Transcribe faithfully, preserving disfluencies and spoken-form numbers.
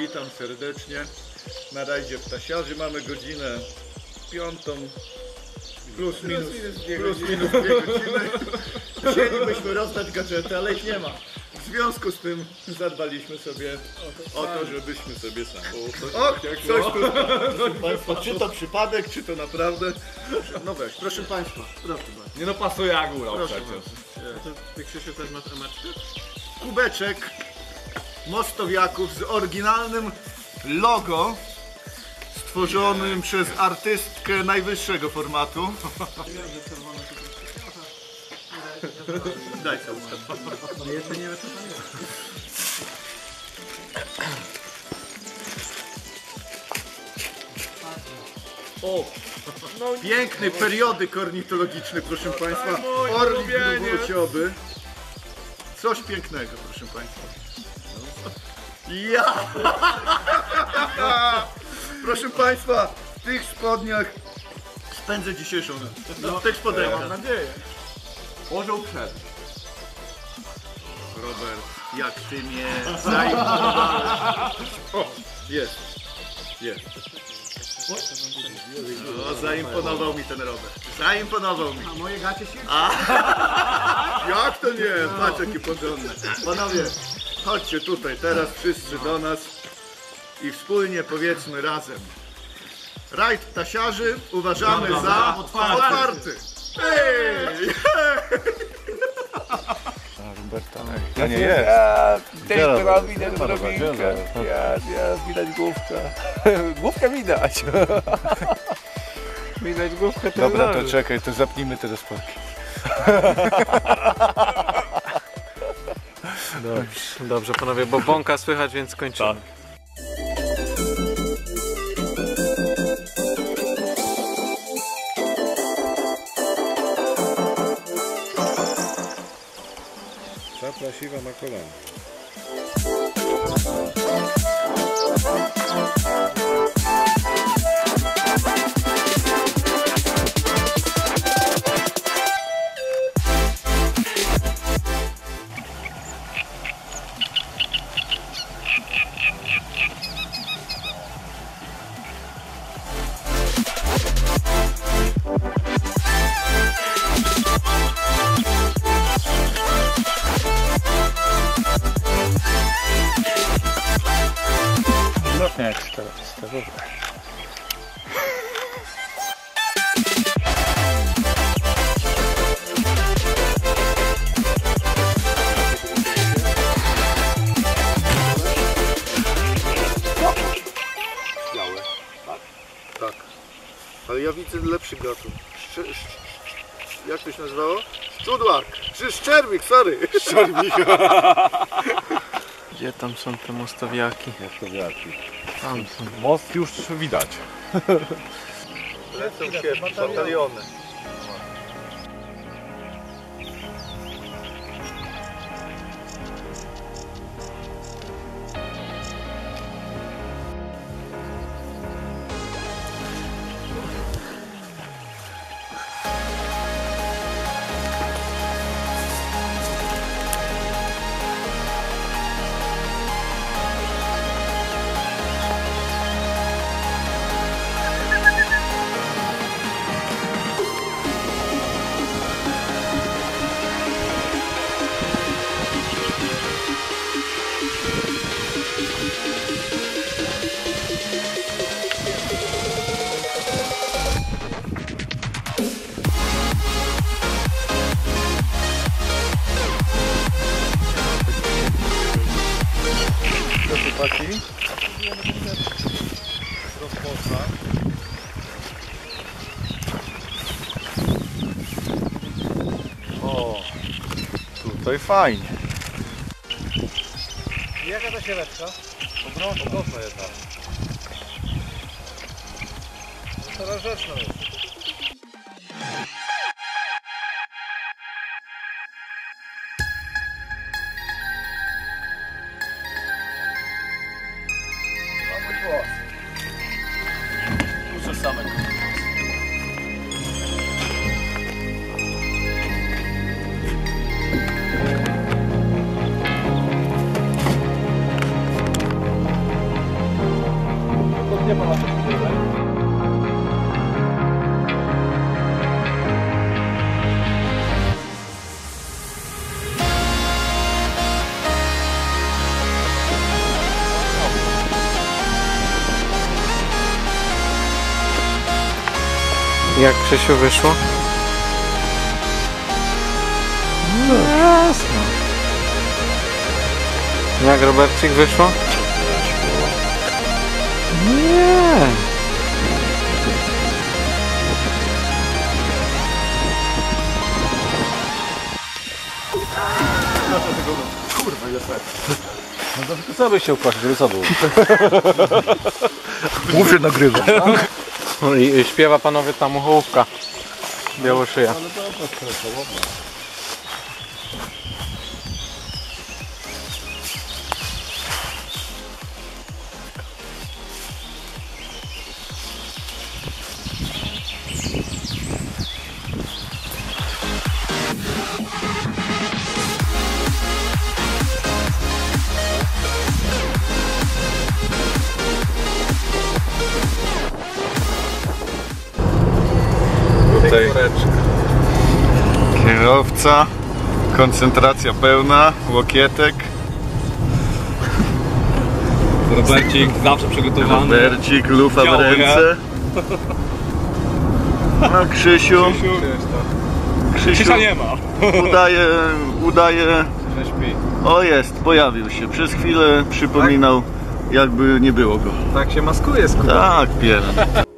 witam serdecznie na rajdzie Ptasiarzy. Mamy godzinę piątą, plus minus, plus minus dwie plus godziny. Minus dwie godziny. Chcielibyśmy rozdać gadżety, ale ich nie ma. W związku z tym zadbaliśmy sobie o to, żebyśmy sobie sami. O, coś tu, proszę Państwa, czy to przypadek, czy to naprawdę? No weź, proszę Państwa, proszę bardzo. Nie no, pasuje jak góra przecież. Ty, Krzysiu, też masz emeczkę? Kubeczek Mostowiaków z oryginalnym logo stworzonym przez artystkę najwyższego formatu. Daj sobie ustaw. Jeszcze nie wiem, co tam jest. O! Piękny periodyk ornitologiczny, proszę Państwa. Orlik grubocioby. Coś pięknego, proszę Państwa. Ja! Proszę Państwa, w tych spodniach spędzę dzisiejszą noc. No, w tych spodenkach. Mam nadzieję. Orzeł przed. Robert, jak Ty mnie zaimponowałeś. O, jest, jest. No, zaimponował mi ten Robert. Zaimponował mi. A moje gacie się... Jak to nie? Patrz jakie porządne. Panowie, chodźcie tutaj teraz wszyscy do nas i wspólnie powiedzmy razem. Rajd Ptasiarzy uważamy Dobra, za otwarty. otwarty. Ej! Roberta. Ja nie jest. Ja też Gdzie mam Robert? widać Nie ma Robert, drobinkę. gdzie Robert? Ja, ja, widać główkę. Główkę widać. Widać główkę. Dobra, to czekaj, to zapnijmy te rozporki. Dobrze, dobrze panowie, bo bąka słychać, więc kończymy. Szafla siwa na kolana. No jak sterowe. Białe. Tak? Tak. Ale ja widzę lepszy gatunek. Szcze, sz, jak to się nazywało? Szczudłak. Czy szczerwik, sorry. Szczerwik. Gdzie tam są te mostowiaki? Mostowiaki. Tam są. Most już widać. Lecą się bataliony. Chłopaki, rozpoczna. O, tutaj fajnie. Jaka to sieweczka? Obrotna. Obrotna jedna. Coraz rzeczna jest. Duży samek. Jak Krzysiu wyszło? No jasno. Jak Robercik wyszło? Nie. Co byś się ukłaszczyć, żeby co było? Mów się nagrywa. I, i śpiewa panowie ta muchołówka. Białoszyja. Tutaj kierowca, koncentracja pełna, łokietek. Robercik zawsze przygotowany. Bercik, lufa w Działo, ręce. A Krzysiu, Krzysiu Krzysia nie ma. udaje, udaje, Że śpi. o jest, pojawił się. Przez chwilę przypominał, jakby nie było go. Tak się maskuje z Tak, pierdolę.